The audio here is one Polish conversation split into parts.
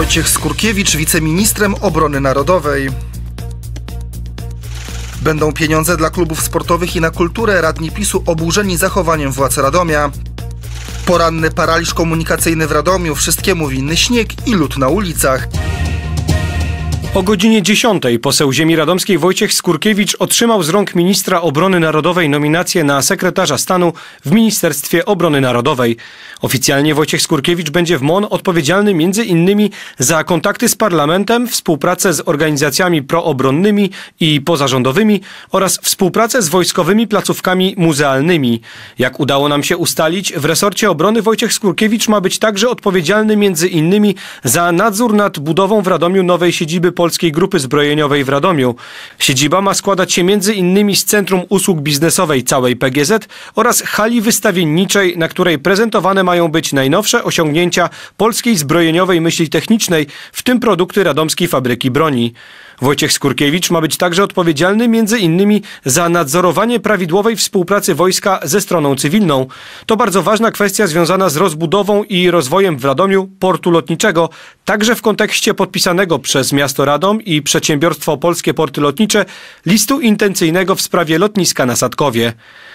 Wojciech Skurkiewicz wiceministrem obrony narodowej. Będą pieniądze dla klubów sportowych i na kulturę. Radni PiS-u oburzeni zachowaniem władz Radomia. Poranny paraliż komunikacyjny w Radomiu. Wszystkiemu winny śnieg i lód na ulicach. O godzinie 10 poseł ziemi radomskiej Wojciech Skurkiewicz otrzymał z rąk ministra obrony narodowej nominację na sekretarza stanu w Ministerstwie Obrony Narodowej. Oficjalnie Wojciech Skurkiewicz będzie w MON odpowiedzialny m.in. za kontakty z parlamentem, współpracę z organizacjami proobronnymi i pozarządowymi oraz współpracę z wojskowymi placówkami muzealnymi. Jak udało nam się ustalić, w resorcie obrony Wojciech Skurkiewicz ma być także odpowiedzialny m.in. za nadzór nad budową w Radomiu nowej siedziby Polskiej Grupy Zbrojeniowej w Radomiu. Siedziba ma składać się m.in. z Centrum Usług Biznesowej całej PGZ oraz hali wystawienniczej, na której prezentowane mają być najnowsze osiągnięcia polskiej zbrojeniowej myśli technicznej, w tym produkty radomskiej fabryki broni. Wojciech Skurkiewicz ma być także odpowiedzialny m.in. za nadzorowanie prawidłowej współpracy wojska ze stroną cywilną. To bardzo ważna kwestia związana z rozbudową i rozwojem w Radomiu portu lotniczego, także w kontekście podpisanego przez miasto Radom i przedsiębiorstwo Polskie Porty Lotnicze listu intencyjnego w sprawie lotniska na Sadkowie.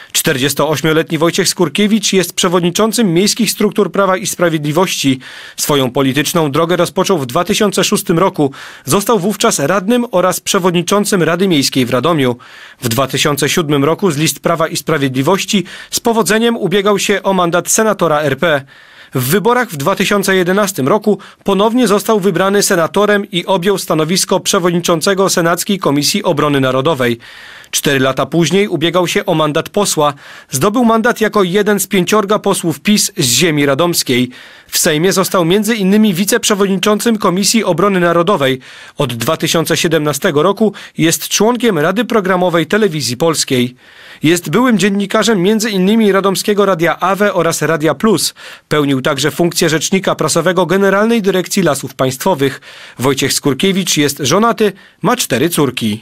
48-letni Wojciech Skurkiewicz jest przewodniczącym Miejskich Struktur Prawa i Sprawiedliwości. Swoją polityczną drogę rozpoczął w 2006 roku. Został wówczas radnym oraz przewodniczącym Rady Miejskiej w Radomiu. W 2007 roku z list Prawa i Sprawiedliwości z powodzeniem ubiegał się o mandat senatora RP. W wyborach w 2011 roku ponownie został wybrany senatorem i objął stanowisko przewodniczącego Senackiej Komisji Obrony Narodowej. 4 lata później ubiegał się o mandat posła. Zdobył mandat jako jeden z 5 posłów PiS z ziemi radomskiej. W Sejmie został m.in. wiceprzewodniczącym Komisji Obrony Narodowej. Od 2017 roku jest członkiem Rady Programowej Telewizji Polskiej. Jest byłym dziennikarzem m.in. radomskiego Radia AWE oraz Radia Plus. Pełnił także funkcję rzecznika prasowego Generalnej Dyrekcji Lasów Państwowych. Wojciech Skurkiewicz jest żonaty, ma 4 córki.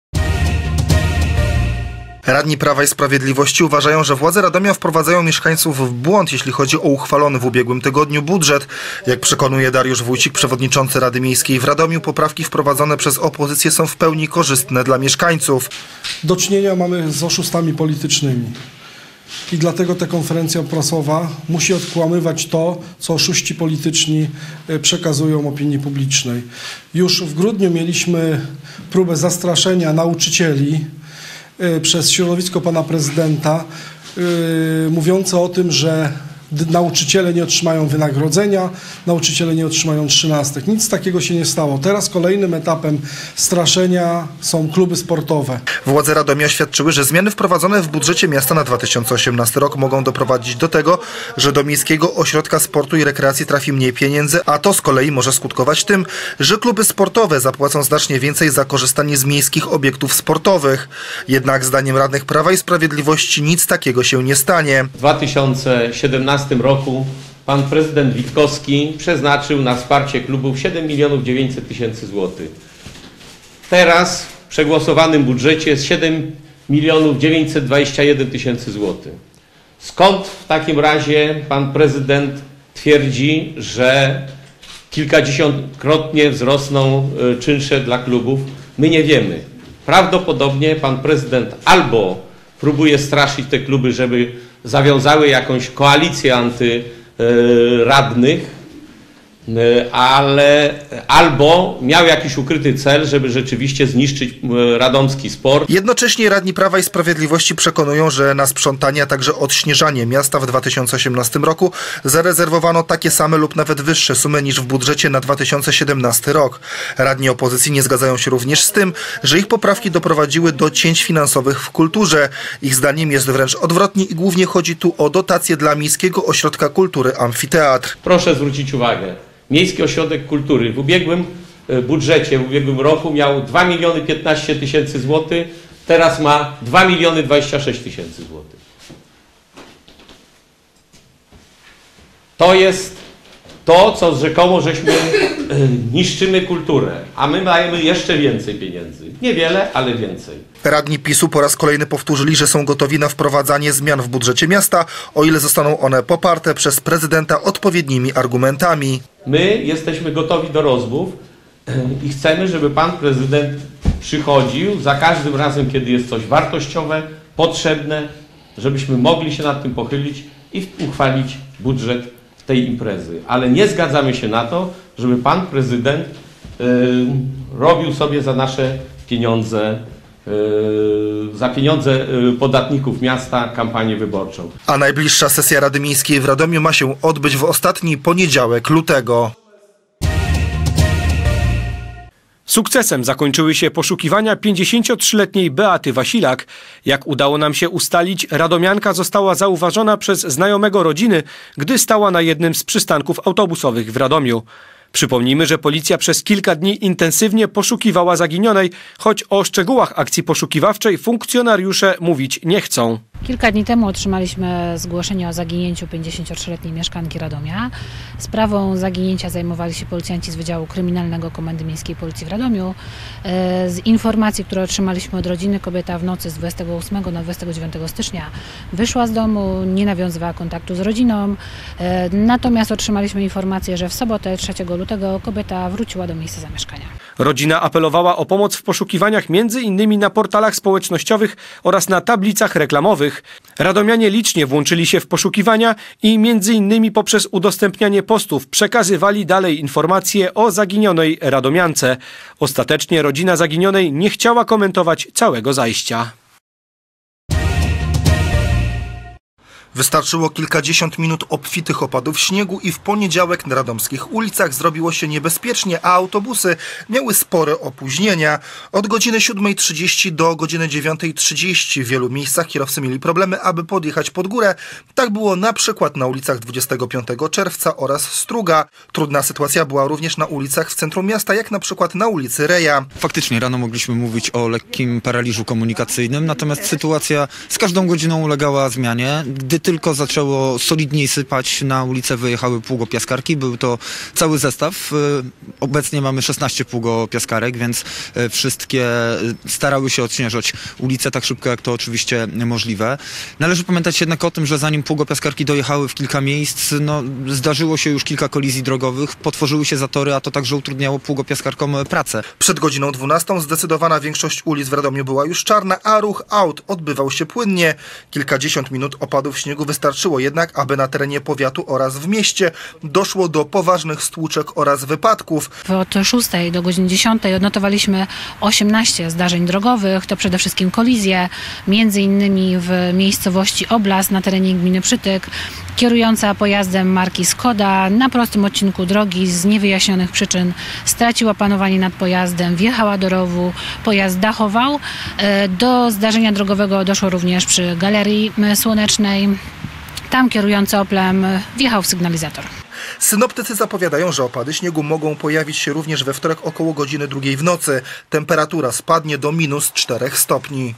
Radni Prawa i Sprawiedliwości uważają, że władze Radomia wprowadzają mieszkańców w błąd, jeśli chodzi o uchwalony w ubiegłym tygodniu budżet. Jak przekonuje Dariusz Wójcik, przewodniczący Rady Miejskiej w Radomiu, poprawki wprowadzone przez opozycję są w pełni korzystne dla mieszkańców. Do czynienia mamy z oszustami politycznymi. I dlatego ta konferencja prasowa musi odkłamywać to, co oszuści polityczni przekazują opinii publicznej. Już w grudniu mieliśmy próbę zastraszenia nauczycieli przez środowisko pana prezydenta, mówiące o tym, że nauczyciele nie otrzymają wynagrodzenia, nauczyciele nie otrzymają 13. Nic takiego się nie stało. Teraz kolejnym etapem straszenia są kluby sportowe. Władze Radomia oświadczyły, że zmiany wprowadzone w budżecie miasta na 2018 rok mogą doprowadzić do tego, że do Miejskiego Ośrodka Sportu i Rekreacji trafi mniej pieniędzy, a to z kolei może skutkować tym, że kluby sportowe zapłacą znacznie więcej za korzystanie z miejskich obiektów sportowych. Jednak zdaniem radnych Prawa i Sprawiedliwości nic takiego się nie stanie. W 2017 roku pan prezydent Witkowski przeznaczył na wsparcie klubów 7 900 000 złotych. Teraz w przegłosowanym budżecie jest 7 921 000 złotych. Skąd w takim razie pan prezydent twierdzi, że kilkadziesiątkrotnie wzrosną czynsze dla klubów? My nie wiemy. Prawdopodobnie pan prezydent albo próbuje straszyć te kluby, żeby zawiązały jakąś koalicję antyradnych, ale albo miał jakiś ukryty cel, żeby rzeczywiście zniszczyć radomski sport. Jednocześnie radni Prawa i Sprawiedliwości przekonują, że na sprzątanie, a także odśnieżanie miasta w 2018 roku zarezerwowano takie same lub nawet wyższe sumy niż w budżecie na 2017 rok. Radni opozycji nie zgadzają się również z tym, że ich poprawki doprowadziły do cięć finansowych w kulturze. Ich zdaniem jest wręcz odwrotnie i głównie chodzi tu o dotacje dla Miejskiego Ośrodka Kultury Amfiteatr. Proszę zwrócić uwagę. Miejski Ośrodek Kultury w ubiegłym budżecie, w ubiegłym roku miał 2 015 000 złotych, teraz ma 2 026 000 złotych. To jest to, co rzekomo żeśmy niszczymy kulturę, a my dajemy jeszcze więcej pieniędzy. Niewiele, ale więcej. Radni PiS-u po raz kolejny powtórzyli, że są gotowi na wprowadzanie zmian w budżecie miasta, o ile zostaną one poparte przez prezydenta odpowiednimi argumentami. My jesteśmy gotowi do rozmów i chcemy, żeby pan prezydent przychodził za każdym razem, kiedy jest coś wartościowe, potrzebne, żebyśmy mogli się nad tym pochylić i uchwalić budżet tej imprezy. Ale nie zgadzamy się na to, żeby pan prezydent robił sobie za nasze pieniądze, za pieniądze podatników miasta kampanię wyborczą. A najbliższa sesja Rady Miejskiej w Radomiu ma się odbyć w ostatni poniedziałek lutego. Sukcesem zakończyły się poszukiwania 53-letniej Beaty Wasilak. Jak udało nam się ustalić, radomianka została zauważona przez znajomego rodziny, gdy stała na jednym z przystanków autobusowych w Radomiu. Przypomnijmy, że policja przez kilka dni intensywnie poszukiwała zaginionej, choć o szczegółach akcji poszukiwawczej funkcjonariusze mówić nie chcą. Kilka dni temu otrzymaliśmy zgłoszenie o zaginięciu 53-letniej mieszkanki Radomia. Sprawą zaginięcia zajmowali się policjanci z Wydziału Kryminalnego Komendy Miejskiej Policji w Radomiu. Z informacji, które otrzymaliśmy od rodziny, kobieta w nocy z 28 na 29 stycznia wyszła z domu, nie nawiązywała kontaktu z rodziną. Natomiast otrzymaliśmy informację, że w sobotę 3 lutego kobieta wróciła do miejsca zamieszkania. Rodzina apelowała o pomoc w poszukiwaniach m.in. na portalach społecznościowych oraz na tablicach reklamowych. Radomianie licznie włączyli się w poszukiwania i m.in. poprzez udostępnianie postów przekazywali dalej informacje o zaginionej radomiance. Ostatecznie rodzina zaginionej nie chciała komentować całego zajścia. Wystarczyło kilkadziesiąt minut obfitych opadów śniegu i w poniedziałek na radomskich ulicach zrobiło się niebezpiecznie, a autobusy miały spore opóźnienia. Od godziny 7:30 do godziny 9:30 w wielu miejscach kierowcy mieli problemy, aby podjechać pod górę. Tak było na przykład na ulicach 25 czerwca oraz Struga. Trudna sytuacja była również na ulicach w centrum miasta, jak na przykład na ulicy Reja. Faktycznie rano mogliśmy mówić o lekkim paraliżu komunikacyjnym, natomiast sytuacja z każdą godziną ulegała zmianie. Gdy tylko zaczęło solidniej sypać, na ulicę wyjechały pługopiaskarki. Był to cały zestaw. Obecnie mamy 16 pługopiaskarek, więc wszystkie starały się odśnieżać ulicę tak szybko, jak to oczywiście możliwe. Należy pamiętać jednak o tym, że zanim pługopiaskarki dojechały w kilka miejsc, zdarzyło się już kilka kolizji drogowych, potworzyły się zatory, a to także utrudniało pługopiaskarkom pracę. Przed godziną 12 zdecydowana większość ulic w Radomiu była już czarna, a ruch aut odbywał się płynnie. Kilkadziesiąt minut opadów śniegu wystarczyło jednak, aby na terenie powiatu oraz w mieście doszło do poważnych stłuczek oraz wypadków. Od 6 do godziny 10 odnotowaliśmy 18 zdarzeń drogowych, to przede wszystkim kolizje, między innymi w miejscowości Oblas na terenie gminy Przytyk. Kierująca pojazdem marki Skoda na prostym odcinku drogi z niewyjaśnionych przyczyn straciła panowanie nad pojazdem, wjechała do rowu, pojazd dachował. Do zdarzenia drogowego doszło również przy Galerii Słonecznej. Tam kierujący Oplem wjechał w sygnalizator. Synoptycy zapowiadają, że opady śniegu mogą pojawić się również we wtorek około godziny 2 w nocy. Temperatura spadnie do -4 stopni.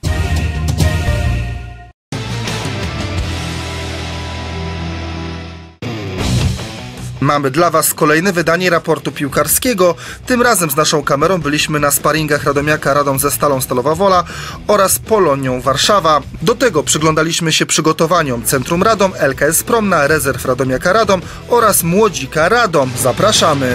Mamy dla Was kolejne wydanie raportu piłkarskiego. Tym razem z naszą kamerą byliśmy na sparingach radomiaka Radom ze Stalą Stalowa Wola oraz Polonią Warszawa. Do tego przyglądaliśmy się przygotowaniom Centrum Radom, LKS Promna, Rezerw Radomiaka Radom oraz Młodzika Radom. Zapraszamy!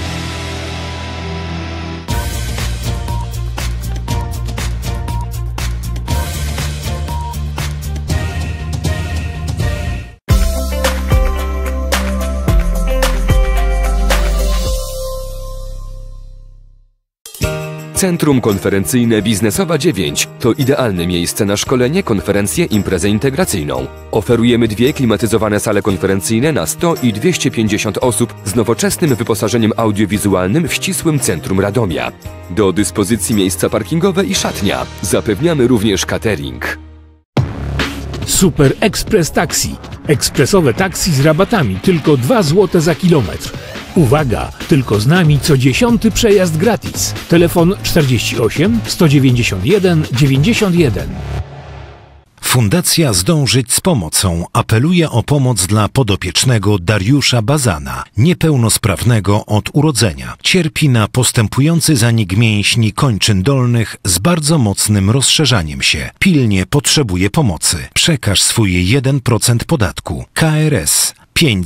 Centrum Konferencyjne Biznesowa 9 to idealne miejsce na szkolenie, konferencję, imprezę integracyjną. Oferujemy 2 klimatyzowane sale konferencyjne na 100 i 250 osób z nowoczesnym wyposażeniem audiowizualnym w ścisłym centrum Radomia. Do dyspozycji miejsca parkingowe i szatnia. Zapewniamy również catering. Super Express Taxi. Ekspresowe taksi z rabatami tylko 2 zł za kilometr. Uwaga! Tylko z nami co 10. przejazd gratis. Telefon 48 191 91. Fundacja Zdążyć z Pomocą apeluje o pomoc dla podopiecznego Dariusza Bazana, niepełnosprawnego od urodzenia. Cierpi na postępujący zanik mięśni kończyn dolnych z bardzo mocnym rozszerzaniem się. Pilnie potrzebuje pomocy. Przekaż swój 1% podatku. KRS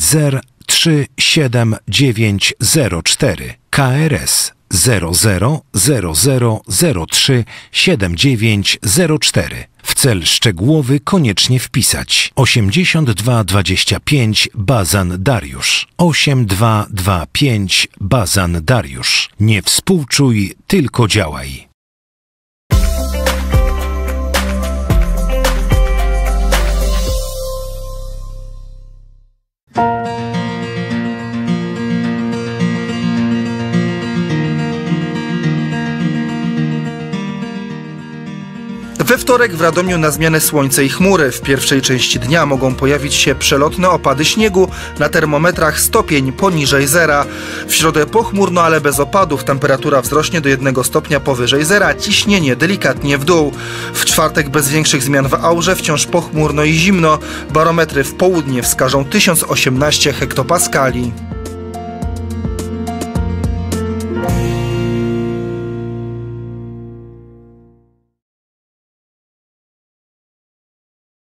503794 KRS 0000037904. W cel szczegółowy koniecznie wpisać 8225 Bazan Dariusz. 8225 Bazan Dariusz. Nie współczuj, tylko działaj. We wtorek w Radomiu na zmianę słońce i chmury. W pierwszej części dnia mogą pojawić się przelotne opady śniegu, na termometrach stopień poniżej zera. W środę pochmurno, ale bez opadów. Temperatura wzrośnie do 1 stopnia powyżej zera, ciśnienie delikatnie w dół. W czwartek bez większych zmian w aurze, wciąż pochmurno i zimno. Barometry w południe wskażą 1018 hektopaskali.